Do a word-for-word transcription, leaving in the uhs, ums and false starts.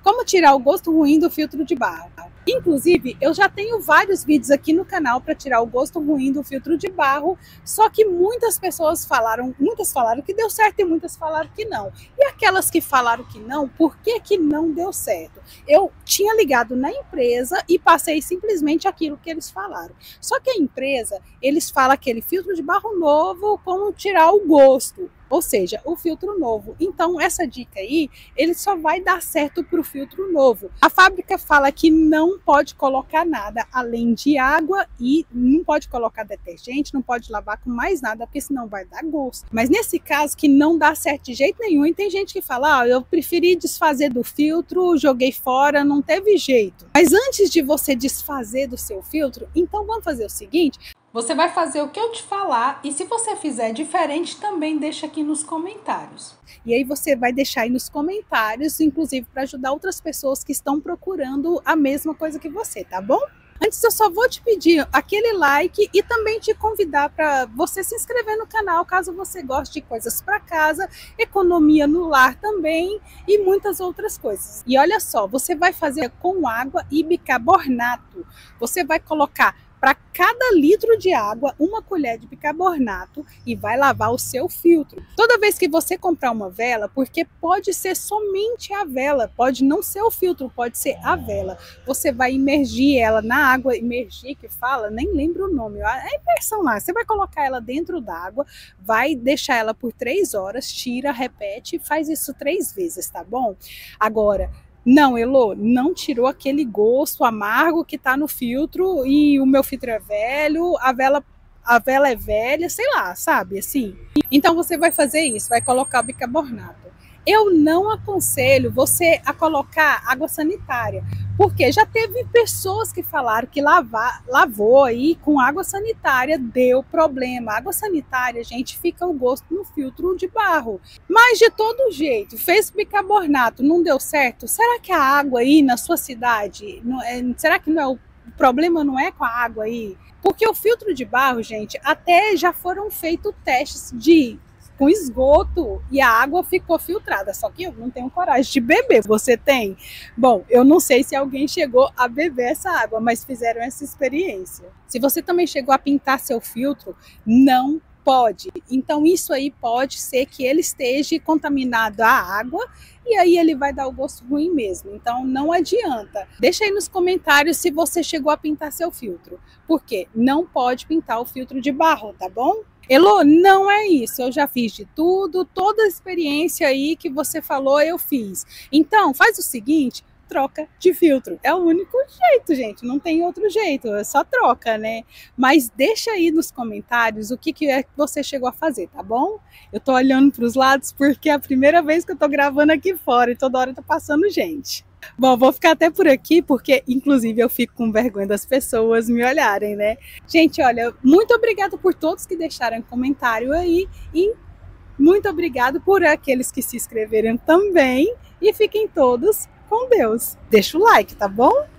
Como tirar o gosto ruim do filtro de barro. Inclusive, eu já tenho vários vídeos aqui no canal para tirar o gosto ruim do filtro de barro, só que muitas pessoas falaram, muitas falaram que deu certo e muitas falaram que não. E aquelas que falaram que não, por que que não deu certo? Eu tinha ligado na empresa e passei simplesmente aquilo que eles falaram. Só que a empresa, eles falam aquele filtro de barro novo, como tirar o gosto. Ou seja, o filtro novo. Então, essa dica aí, ele só vai dar certo para o filtro novo. A fábrica fala que não pode colocar nada além de água e não pode colocar detergente, não pode lavar com mais nada, porque senão vai dar gosto. Mas nesse caso, que não dá certo de jeito nenhum, e tem gente que fala, ah, eu preferi desfazer do filtro, joguei fora, não teve jeito. Mas antes de você desfazer do seu filtro, então vamos fazer o seguinte. Você vai fazer o que eu te falar e se você fizer diferente, também deixa aqui nos comentários. E aí você vai deixar aí nos comentários, inclusive para ajudar outras pessoas que estão procurando a mesma coisa que você, tá bom? Antes eu só vou te pedir aquele like e também te convidar para você se inscrever no canal, caso você goste de coisas para casa, economia no lar também e muitas outras coisas. E olha só, você vai fazer com água e bicarbonato. Você vai colocar para cada litro de água, uma colher de bicarbonato e vai lavar o seu filtro. Toda vez que você comprar uma vela, porque pode ser somente a vela, pode não ser o filtro, pode ser a vela. Você vai imergir ela na água, imergir que fala, nem lembro o nome, é imersão lá. Você vai colocar ela dentro d'água, vai deixar ela por três horas, tira, repete, faz isso três vezes, tá bom? Agora, não, Elô, não tirou aquele gosto amargo que tá no filtro e o meu filtro é velho, a vela, a vela é velha, sei lá, sabe, assim. Então você vai fazer isso, vai colocar o bicarbonato. Eu não aconselho você a colocar água sanitária, porque já teve pessoas que falaram que lavar, lavou aí com água sanitária deu problema. Água sanitária, gente, fica o gosto no filtro de barro. Mas de todo jeito, fez bicarbonato, não deu certo? Será que a água aí na sua cidade, não é, será que não é o, o problema não é com a água aí? Porque o filtro de barro, gente, até já foram feitos testes de com esgoto e a água ficou filtrada, só que eu não tenho coragem de beber. Você tem? Bom, eu não sei se alguém chegou a beber essa água, mas fizeram essa experiência. Se você também chegou a pintar seu filtro, não pode. Então isso aí pode ser que ele esteja contaminado à água e aí ele vai dar o gosto ruim mesmo. Então não adianta. Deixa aí nos comentários se você chegou a pintar seu filtro, porque não pode pintar o filtro de barro, tá bom? Elô, não é isso, eu já fiz de tudo, toda a experiência aí que você falou eu fiz. Então, faz o seguinte, troca de filtro. É o único jeito, gente, não tem outro jeito, é só troca, né? Mas deixa aí nos comentários o que, que é que você chegou a fazer, tá bom? Eu tô olhando para os lados porque é a primeira vez que eu tô gravando aqui fora e toda hora tá passando gente. Bom, vou ficar até por aqui, porque inclusive eu fico com vergonha das pessoas me olharem, né? Gente, olha, muito obrigada por todos que deixaram comentário aí e muito obrigado por aqueles que se inscreveram também e fiquem todos com Deus. Deixa o like, tá bom?